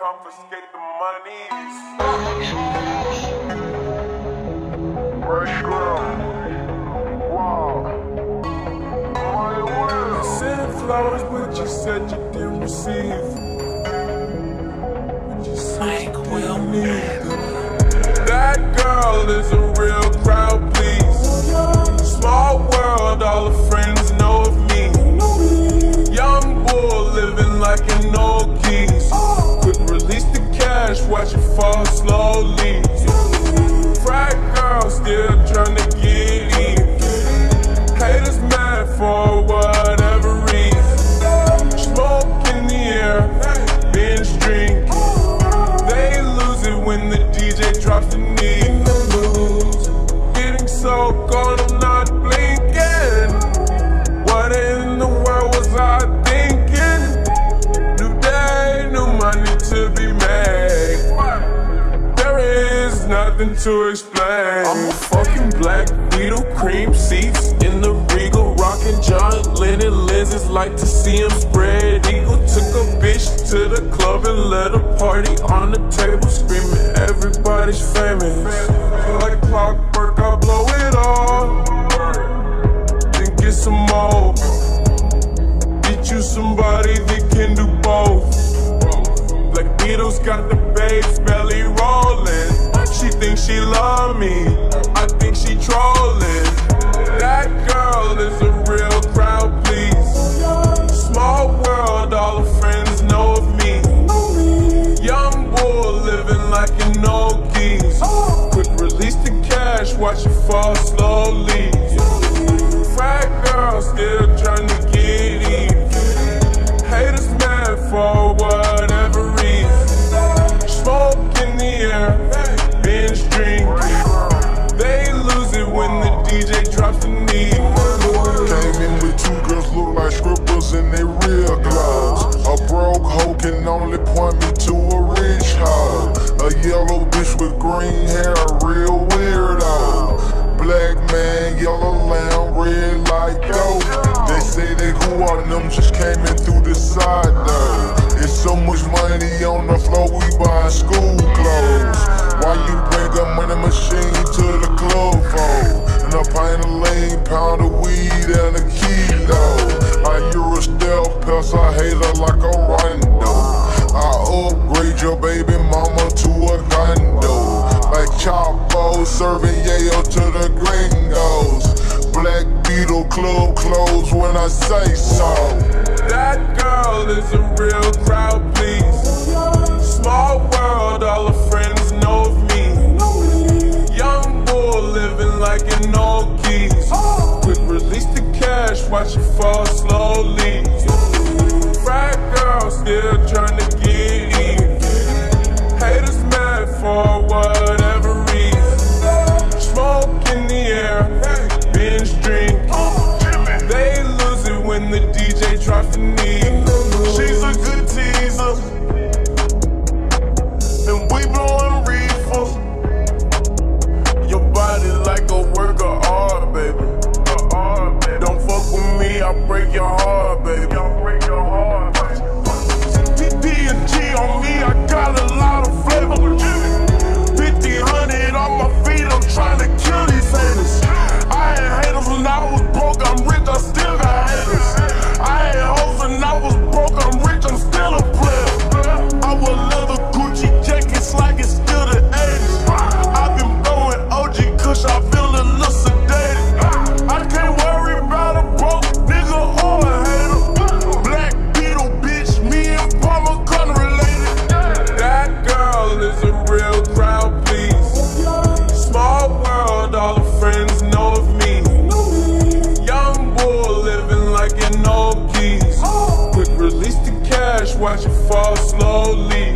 confiscate the monies. I sent flowers, but you said you didn't receive. But you said you didn't need them. That girl is a real crowd, please. Small world, all her friends know of me. Young bull living like an old geese. Quick release the cash, watch it fall slowly. Frat girl still trying to get in. Haters mad for whatever reason. Smoke in the air, binge drink. They lose it when the DJ drops the knee. Getting so cold, I'm not blinking. What in the world was I thinking? New day, new money to be made. There is nothing to explain. I'm a fucking black Beetle, cream seats in the Regal, rockin' John Lennon lenses, like to see him spread eagle. Took a bitch to the club and let a party on the table, screaming everybody's famous. Like clockwork, I blow it all, then get some more. Get you somebody that can do both. Black Beatles got the bass belly rolling. She thinks she love me, I think she trolling. That girl is a real crowd, please. Small world, all her friends know of me. Young bull living like an old geese. Quick release the cash, watch it fall slowly. Frat girl still trying to get in. Haters mad for whatever reason. Smoke in the air, binge drink. They lose it when the DJ drops the knee. Came in with two girls look like strippers in their real clothes. A broke hoe can only point me to a rich hoe. A yellow bitch with green hair, a real weirdo. Black man, yellow lamb, red like dope. They say they who are them, just came in through the side though. It's so much money on the floor, we buying school clothes. Why you bring a money machine to the club for? And a pint of lean, pound of weed, and a kilo. I hear a stealth pest, I hate her like a rondo. I upgrade your baby mama to a condo. Like Chapo serving yayo to the gringos. Black Beetle club clothes when I say so. That girl is a real crowd, please. Small world, all her friends know of me. Young bull living like an old geese. Quick release the cash, watch it fall slowly. Frat girl still trying to get in. Haters mad for whatever reason. Smoke in the air, binge drink. They lose it when the DJ drops the knee. She's a good teaser, and we blowin' reefer. Your body like a work of art, baby. Don't fuck with me, I'll break your heart, baby. D&G on me, I got a lot of flavor. 50-100 on my feet, I'm trying to kill these haters. I had haters when I was broke, I'm rich, I still got haters. I had hoes when I was broke, I'm rich, I'm still a player. I wear leather Gucci jackets like it's still the 80s. I've been blowing OG Kush, I feel a little sedated. I can't worry about a broke nigga or a hater. Black Beetle bitch, me and Palmer gun related. That girl is a real crowd, please. Small world, all her friends know of me. Young bull living like an old geese. Quick release the cash, watch it fall slowly.